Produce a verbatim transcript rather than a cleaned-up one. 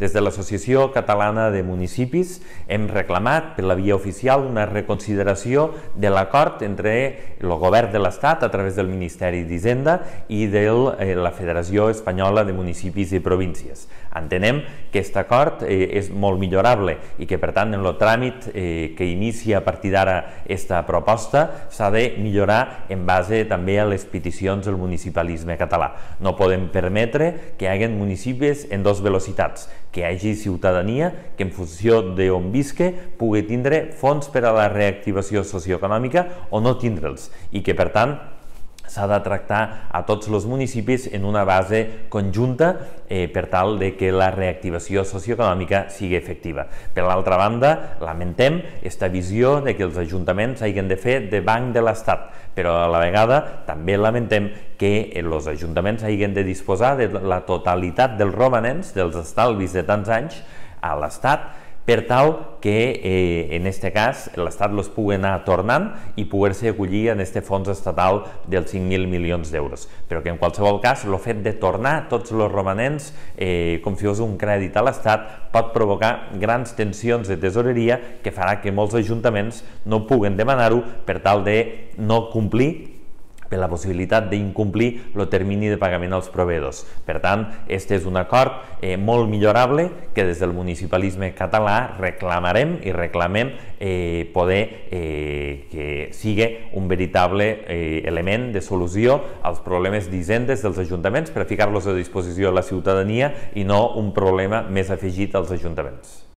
Des de l'Associació Catalana de Municipis hem reclamat per la via oficial una reconsideració de l'acord entre el Govern de l'Estat a través del Ministeri d'Hisenda i de la Federació Espanyola de Municipis i Províncies. Entenem que aquest acord és molt millorable i que, per tant, en el tràmit que inicia a partir d'ara aquesta proposta s'ha de millorar en base també a les peticions del municipalisme català. No podem permetre que hi hagi municipis en dues velocitats, que hi hagi ciutadania que en funció d'on visque pugui tindre fons per a la reactivació socioeconòmica o no tindre'ls i que, per tant, s'ha de tractar a tots els municipis en una base conjunta eh, per tal de que la reactivació socioeconòmica sigui efectiva. Per l'altra banda, lamentem aquesta visió de que els ajuntaments hagin de fer de banc de l'Estat, però a la vegada també lamentem que els ajuntaments hagin de disposar de la totalitat dels romanents, dels estalvis de tants anys a l'Estat, per tal que, eh, en aquest cas, l'Estat els pugui anar tornant i poder-se acollir en aquest fons estatal dels cinc mil milions d'euros. Però que, en qualsevol cas, el fet de tornar tots els romanents, eh, com si fos un crèdit a l'Estat, pot provocar grans tensions de tesoreria que farà que molts ajuntaments no puguen demanar-ho per tal de no complir per la possibilitat d'incomplir el termini de pagament als proveïdors. Per tant, aquest és un acord eh, molt millorable que des del municipalisme català reclamarem i reclamem eh, poder eh, que sigui un veritable eh, element de solució als problemes d'hisendes dels ajuntaments per ficar-los a disposició de la ciutadania i no un problema més afegit als ajuntaments.